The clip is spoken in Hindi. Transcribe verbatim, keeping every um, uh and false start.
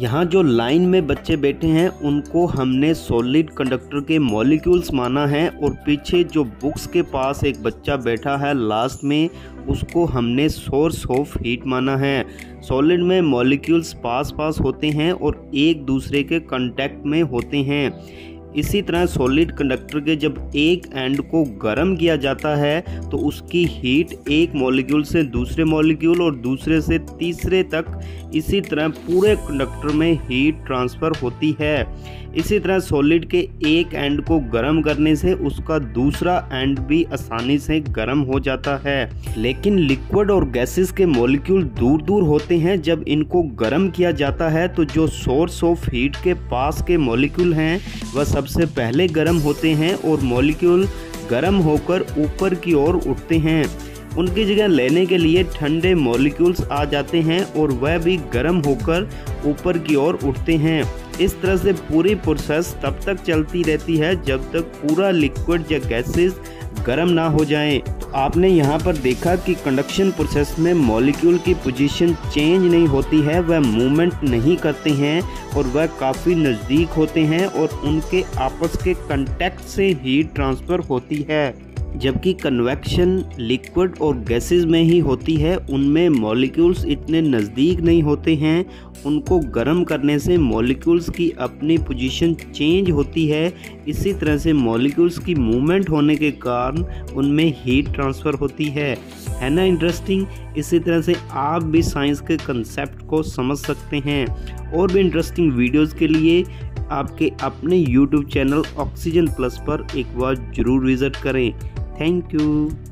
यहाँ जो लाइन में बच्चे बैठे हैं उनको हमने सॉलिड कंडक्टर के मॉलिक्यूल्स माना है, और पीछे जो बुक्स के पास एक बच्चा बैठा है लास्ट में, उसको हमने सोर्स ऑफ हीट माना है। सॉलिड में मॉलिक्यूल्स पास पास होते हैं और एक दूसरे के कांटेक्ट में होते हैं। इसी तरह सॉलिड कंडक्टर के जब एक एंड को गर्म किया जाता है तो उसकी हीट एक मॉलिक्यूल से दूसरे मॉलिक्यूल और दूसरे से तीसरे तक इसी तरह पूरे कंडक्टर में हीट ट्रांसफ़र होती है। इसी तरह सॉलिड के एक एंड को गर्म करने से उसका दूसरा एंड भी आसानी से गर्म हो जाता है। लेकिन लिक्विड और गैसेस के मॉलिक्यूल दूर दूर होते हैं। जब इनको गर्म किया जाता है तो जो सोर्स ऑफ हीट के पास के मॉलिक्यूल हैं वह सबसे पहले गर्म होते हैं और मॉलिक्यूल गर्म होकर ऊपर की ओर उठते हैं। उनकी जगह लेने के लिए ठंडे मॉलिक्यूल्स आ जाते हैं और वह भी गर्म होकर ऊपर की ओर उठते हैं। इस तरह से पूरी प्रोसेस तब तक चलती रहती है जब तक पूरा लिक्विड या गैसेस गर्म ना हो जाएं। तो आपने यहाँ पर देखा कि कंडक्शन प्रोसेस में मॉलिक्यूल की पोजीशन चेंज नहीं होती है, वह मूवमेंट नहीं करते हैं और वह काफ़ी नज़दीक होते हैं और उनके आपस के कांटेक्ट से हीट ट्रांसफ़र होती है। जबकि कन्वेक्शन लिक्विड और गैसेस में ही होती है, उनमें मॉलिक्यूल्स इतने नज़दीक नहीं होते हैं। उनको गर्म करने से मॉलिक्यूल्स की अपनी पोजीशन चेंज होती है। इसी तरह से मॉलिक्यूल्स की मूवमेंट होने के कारण उनमें हीट ट्रांसफ़र होती है है ना इंटरेस्टिंग। इसी तरह से आप भी साइंस के कंसेप्ट को समझ सकते हैं। और भी इंटरेस्टिंग वीडियोज़ के लिए आपके अपने यूट्यूब चैनल ऑक्सीजन प्लस पर एक बार ज़रूर विज़िट करें। Thank you.